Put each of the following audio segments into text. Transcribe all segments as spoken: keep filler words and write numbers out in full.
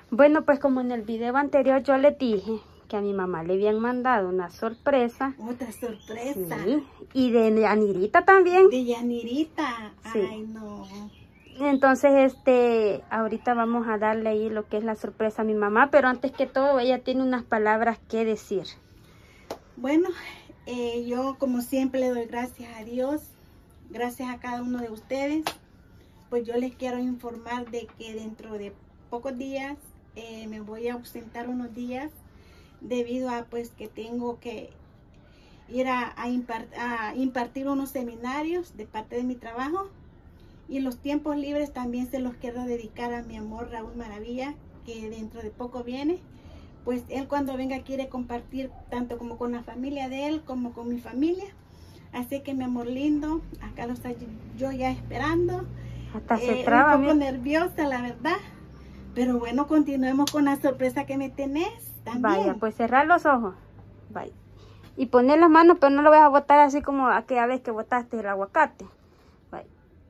Bueno, pues como en el video anterior yo les dije que a mi mamá le habían mandado una sorpresa. Otra sorpresa. Sí, y de Yanirita también. De Yanirita. Sí. Ay, no. Entonces, este, ahorita vamos a darle ahí lo que es la sorpresa a mi mamá, pero antes que todo ella tiene unas palabras que decir. Bueno, eh, yo como siempre le doy gracias a Dios, gracias a cada uno de ustedes. Pues yo les quiero informar de que dentro de pocos días eh, me voy a ausentar unos días debido a pues que tengo que ir a, a, impart, a impartir unos seminarios de parte de mi trabajo. Y los tiempos libres también se los quiero dedicar a mi amor Raúl Maravilla, que dentro de poco viene. Pues él cuando venga quiere compartir tanto como con la familia de él como con mi familia. Así que mi amor lindo, acá lo estoy yo ya esperando. Hasta eh, se traba. Un poco mira. nerviosa, la verdad. Pero bueno, continuemos con la sorpresa que me tenés también. Vaya, pues cerrar los ojos. Vaya. Y poner las manos, pero no lo vas a botar así como aquella vez que botaste el aguacate. Vaya.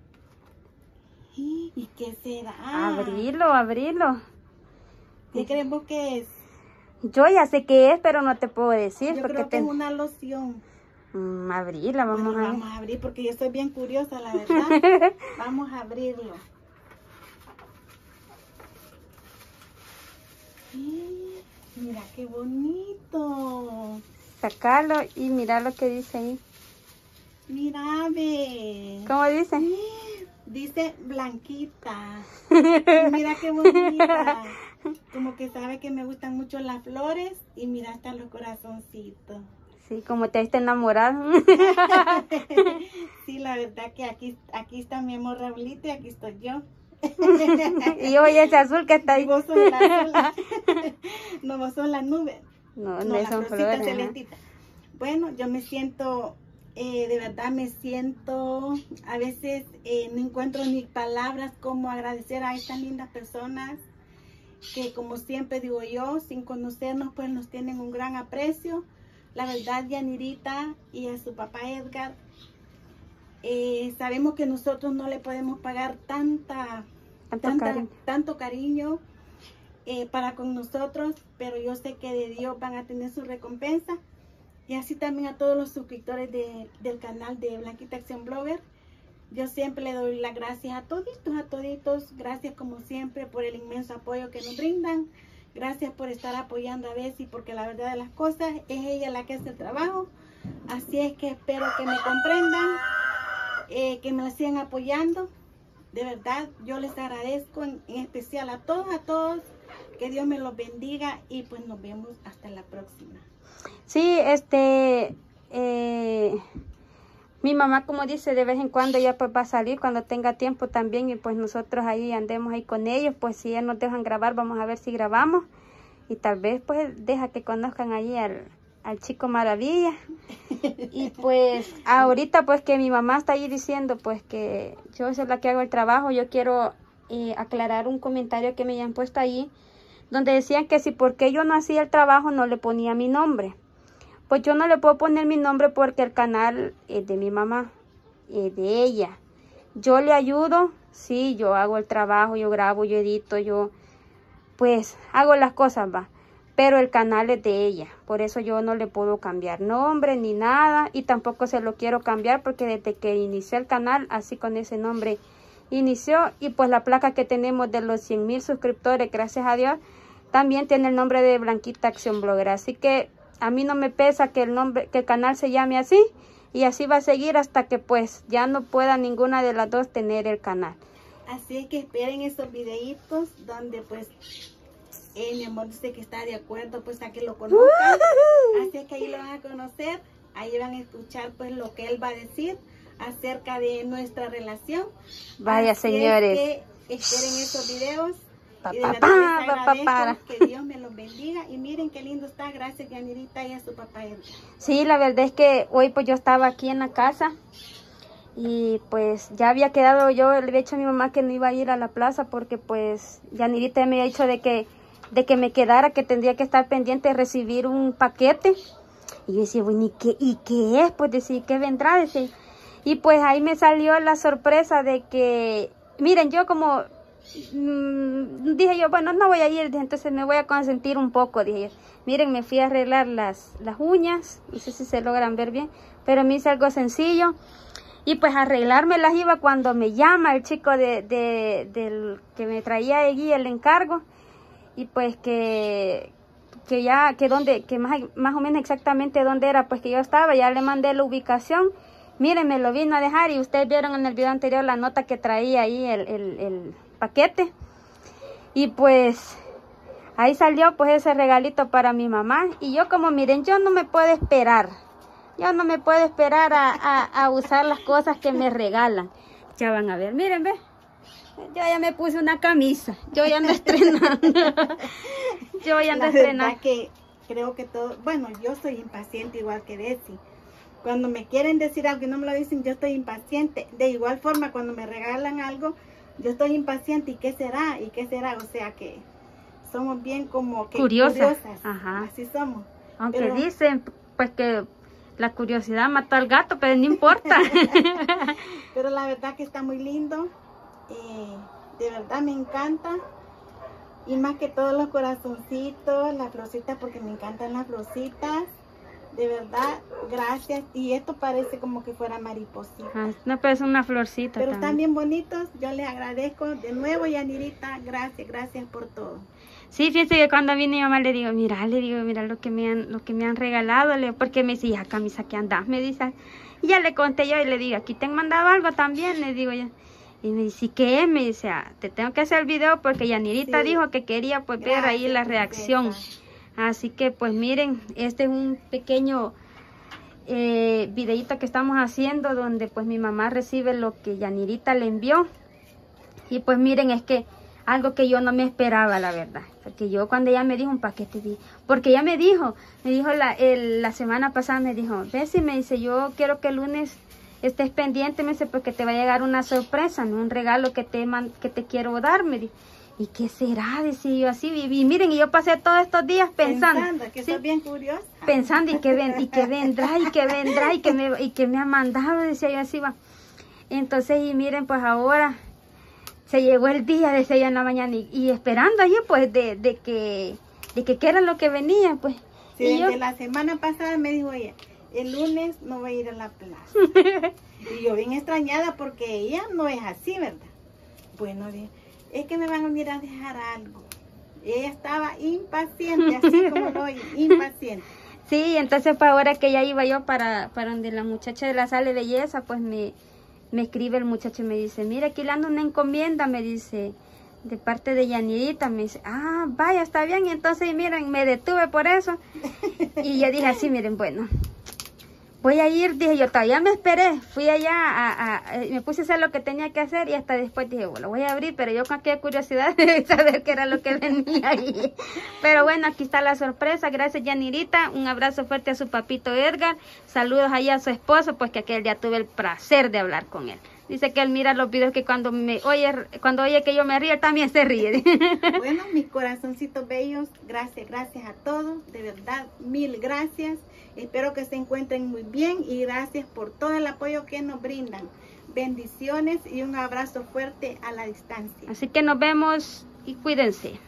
¿Y qué será? Abrilo, abrilo. ¿Qué crees vos que es? Yo ya sé qué es, pero no te puedo decir. Yo porque creo que te... es una loción. Mm, abrila, vamos Bueno, a ver. vamos a abrir porque yo estoy bien curiosa, la verdad. Vamos a abrirlo. Mira qué bonito. Sacalo y mira lo que dice ahí. Mira, ve. ¿Cómo dice? Dice Blanquita. Y mira qué bonita. Como que sabe que me gustan mucho las flores. Y mira hasta los corazoncitos. Sí, como te está enamorado. Sí, la verdad que aquí, aquí está mi amor Raulito y aquí estoy yo. Y hoy ese azul que está ahí. Y vos sos la azul. No, vos sos la nube. No, no, No, la son florcita flores. celestita. Bueno, yo me siento, eh, de verdad me siento, a veces eh, no encuentro ni palabras como agradecer a estas lindas personas que, como siempre digo yo, sin conocernos pues nos tienen un gran aprecio. La verdad, Yanirita y a su papá Edgar, eh, sabemos que nosotros no le podemos pagar tanta, Tanto tanta, cariño. tanto cariño eh, para con nosotros, pero yo sé que de Dios van a tener su recompensa. Y así también a todos los suscriptores de, del canal de Blanquita Acción Blogger. Yo siempre le doy las gracias a toditos, a toditos. Gracias como siempre por el inmenso apoyo que nos brindan. Gracias por estar apoyando a Bessie, porque la verdad de las cosas es ella la que hace el trabajo. Así es que espero que me comprendan, eh, que me la sigan apoyando. De verdad, yo les agradezco en, en especial a todos, a todos. Que Dios me los bendiga y pues nos vemos hasta la próxima. Sí, este, eh, mi mamá como dice, de vez en cuando ella pues va a salir cuando tenga tiempo también y pues nosotros ahí andemos ahí con ellos, pues si ellos nos dejan grabar, vamos a ver si grabamos y tal vez pues deja que conozcan allí al, al chico Maravilla. Y pues ahorita pues que mi mamá está ahí diciendo pues que yo soy la que hago el trabajo, yo quiero eh, aclarar un comentario que me hayan puesto ahí, donde decían que si porque yo no hacía el trabajo no le ponía mi nombre. Pues yo no le puedo poner mi nombre porque el canal es de mi mamá, es de ella. Yo le ayudo, sí, yo hago el trabajo, yo grabo, yo edito, yo pues hago las cosas, va. Pero el canal es de ella, por eso yo no le puedo cambiar nombre ni nada. Y tampoco se lo quiero cambiar porque desde que inició el canal, así con ese nombre inició. Y pues la placa que tenemos de los cien mil suscriptores, gracias a Dios, también tiene el nombre de Blanquita Acción Blogger. Así que a mí no me pesa que el nombre, que el canal se llame así. Y así va a seguir hasta que pues ya no pueda ninguna de las dos tener el canal. Así que esperen esos videitos donde pues eh, mi amor dice que está de acuerdo pues a que lo conozcan. Así que ahí lo van a conocer. Ahí van a escuchar pues lo que él va a decir acerca de nuestra relación. Vaya, así señores. Es que esperen esos videos. Pa, Y de pa, verdad pa, les pa, agradezco, para. que Dios me los bendiga. Y miren qué lindo está, gracias Yanirita y a su papá Edgar. Sí, la verdad es que hoy pues yo estaba aquí en la casa y pues ya había quedado, yo le había dicho a mi mamá que no iba a ir a la plaza porque pues Yanirita me había dicho de que, de que me quedara, que tendría que estar pendiente de recibir un paquete. Y yo decía, bueno, ¿y qué, ¿y qué es? Pues decía, ¿qué vendrá? Decía. Y pues ahí me salió la sorpresa de que, miren, yo como mmm, dije yo, bueno, no voy a ir, entonces me voy a consentir un poco, dije yo. Miren, me fui a arreglar las, las uñas, no sé si se logran ver bien, pero me hice algo sencillo. Y pues arreglarme las iba cuando me llama el chico de, de, del que me traía allí el encargo. Y pues que, que ya, que donde, que más, más o menos exactamente dónde era, pues que yo estaba, ya le mandé la ubicación. Miren, me lo vino a dejar y ustedes vieron en el video anterior la nota que traía ahí el, el, el paquete. Y pues ahí salió pues ese regalito para mi mamá. Y yo como miren, yo no me puedo esperar. Yo no me puedo esperar a, a, a usar las cosas que me regalan. Ya van a ver, miren, ve. Yo ya me puse una camisa. Yo ya ando estrenando. Yo ya ando la estrenando. Verdad que creo que todo, bueno, yo soy impaciente igual que Desi. Cuando me quieren decir algo y no me lo dicen, yo estoy impaciente. De igual forma, cuando me regalan algo, yo estoy impaciente. ¿Y qué será? ¿Y qué será? O sea que somos bien como que Curiosa. curiosas. Ajá. Así somos. Aunque Pero dicen pues que la curiosidad mató al gato, pero no importa. Pero la verdad que está muy lindo. Eh, de verdad me encanta. Y más que todos los corazoncitos, las florcitas, porque me encantan las florcitas. De verdad, gracias. Y esto parece como que fuera mariposita. Ah, no, pero es una florcita. Pero también. Están bien bonitos. Yo les agradezco de nuevo, Yanirita. Gracias, gracias por todo. Sí, fíjese que cuando vine mi mamá le digo, mira, le digo, mira lo que me han, lo que me han regalado, le, porque me dice, ya camisa que andas, me dice, y ya le conté yo y le digo, aquí te han mandado algo también, le digo yo. Y me dice, ¿qué es? Me dice, ah, te tengo que hacer el video porque Yanirita Sí. dijo que quería pues Gracias, ver ahí la princesa. reacción. Así que pues miren, este es un pequeño eh, videito que estamos haciendo donde pues mi mamá recibe lo que Yanirita le envió. Y pues miren, es que algo que yo no me esperaba, la verdad. Porque yo cuando ella me dijo un paquete, di, porque ella me dijo, me dijo la, el, la semana pasada, me dijo, Bessie, me dice, yo quiero que el lunes estés pendiente, me dice, porque te va a llegar una sorpresa, ¿no? Un regalo que te, man, que te quiero dar, me dijo. ¿Y qué será? Decía yo así, y, y miren, y yo pasé todos estos días pensando. Pensando, que ¿sí? soy bien curiosa. Pensando, y que, ven, y que vendrá, y que vendrá, y que me, y que me ha mandado, decía yo así, va. Entonces, y miren, pues ahora se llegó el día, decía yo en la mañana, y, y esperando allí, pues, de, de que, de que qué era lo que venía, pues. Sí, y desde yo, la semana pasada me dijo ella, el lunes no voy a ir a la plaza. Y yo bien extrañada porque ella no es así, ¿verdad? Bueno, bien, es que me van a venir a dejar algo. Ella estaba impaciente, así como lo oye, impaciente. Sí, entonces pues ahora que ya iba yo para, para donde la muchacha de la sala de belleza, pues me, me escribe el muchacho y me dice, mira, aquí le ando una encomienda, me dice, de parte de Yanirita. Me dice, ah, vaya, está bien. Y entonces, miren, me detuve por eso. Y yo dije así, miren, bueno, voy a ir, dije yo, todavía me esperé, fui allá, a, a, a, me puse a hacer lo que tenía que hacer y hasta después dije, bueno, voy a abrir, pero yo con aquella curiosidad de saber qué era lo que venía ahí. Pero bueno, aquí está la sorpresa, gracias Yanirita, un abrazo fuerte a su papito Edgar, saludos allá a su esposo, pues que aquel día tuve el placer de hablar con él. Dice que él mira los videos que cuando me oye, cuando oye que yo me río, él también se ríe. Bueno, mis corazoncitos bellos, gracias, gracias a todos, de verdad, mil gracias. Espero que se encuentren muy bien y gracias por todo el apoyo que nos brindan. Bendiciones y un abrazo fuerte a la distancia. Así que nos vemos y cuídense.